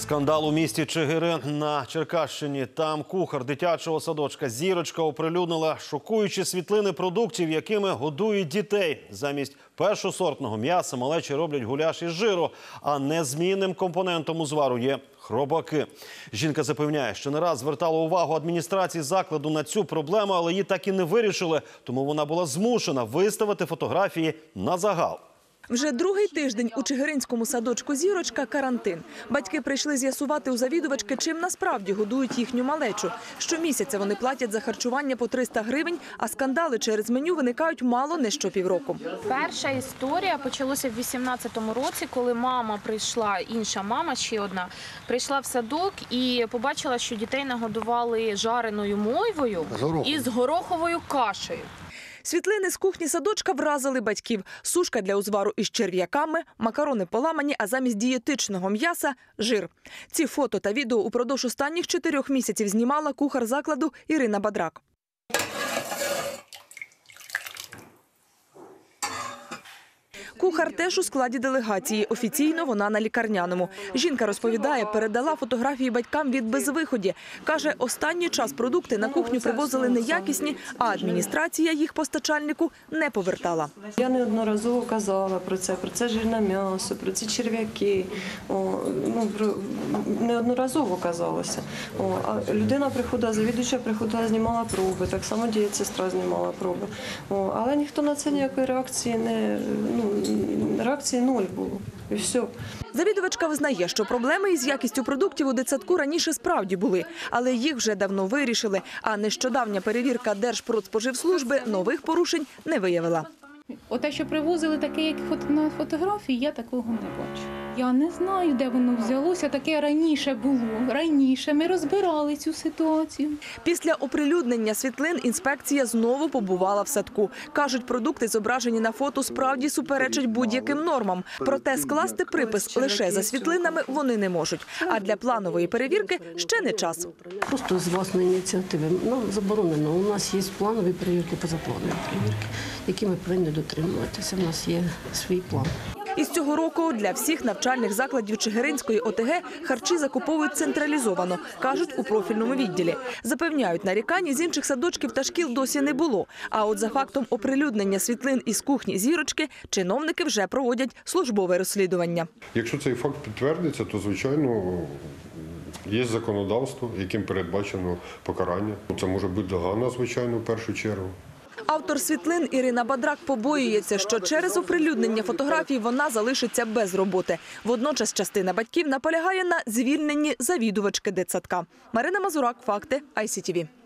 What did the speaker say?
Скандал у місті Чигирин на Черкащині. Там кухар дитячого садочка «Зірочка» оприлюднила шокуючі світлини продуктів, якими годують дітей. Замість першосортного м'яса малечі роблять гуляш із жиру, а незмінним компонентом узвару є хробаки. Жінка запевняє, що не раз звертала увагу адміністрації закладу на цю проблему, але її так і не вирішили, тому вона була змушена виставити фотографії на загал. Вже другий тиждень у чигиринському садочку «Зірочка» карантин. Батьки прийшли з'ясувати у завідувачки, чим насправді годують їхню малечу. Щомісяця вони платять за харчування по 300 гривень, а скандали через меню виникають мало не що півроку. Перша історія почалася в 2018 році, коли мама прийшла, інша мама, ще одна, прийшла в садок і побачила, що дітей нагодували жареною мойвою із гороховою кашею. Світлини з кухні садочка вразили батьків. Сушка для узвару із черв'яками, макарони поламані, а замість дієтичного м'яса – жир. Ці фото та відео упродовж останніх 4 місяців знімала кухар закладу Ірина Бадрак. Кухар теж у складі делегації. Офіційно вона на лікарняному. Жінка розповідає, передала фотографії батькам від безвиході. Каже, останній час продукти на кухню привозили неякісні, а адміністрація їх постачальнику не повертала. Я неодноразово казала про це жирне м'ясо, про ці черв'яки. Неодноразово казалося. А людина приходила, завідувача приходила, знімала проби, так само дієтсестра знімала проби. Але ніхто на це ніякої реакції реакції нуль було. І все. Завідувачка визнає, що проблеми із якістю продуктів у дитсадку раніше справді були, але їх вже давно вирішили, а нещодавня перевірка Держпродспоживслужби нових порушень не виявила. Оте, що привозили таке, як на фотографії, я такого не бачу. Я не знаю, де воно взялося, таке раніше було. Раніше ми розбирали цю ситуацію. Після оприлюднення світлин інспекція знову побувала в садку. Кажуть, продукти, зображені на фото, справді суперечать будь-яким нормам. Проте скласти припис лише за світлинами вони не можуть. А для планової перевірки ще не час. Просто з власної ініціативи. Заборонено. У нас є планові перевірки, позапланові перевірки, які ми повинні дотримуватися. У нас є свій план. Із цього року для всіх навчальних закладів Чигиринської ОТГ харчі закуповують централізовано, кажуть у профільному відділі. Запевняють, нарікань з інших садочків та шкіл досі не було. А от за фактом оприлюднення світлин із кухні «Зірочки» чиновники вже проводять службове розслідування. Якщо цей факт підтвердиться, то, звичайно, є законодавство, яким передбачено покарання. Це може бути догана, звичайно, в першу чергу. Автор світлин Ірина Бадрак побоюється, що через оприлюднення фотографій вона залишиться без роботи. Водночас частина батьків наполягає на звільненні завідувачки дитсадка. Марина Мазурак, факти, ICTV.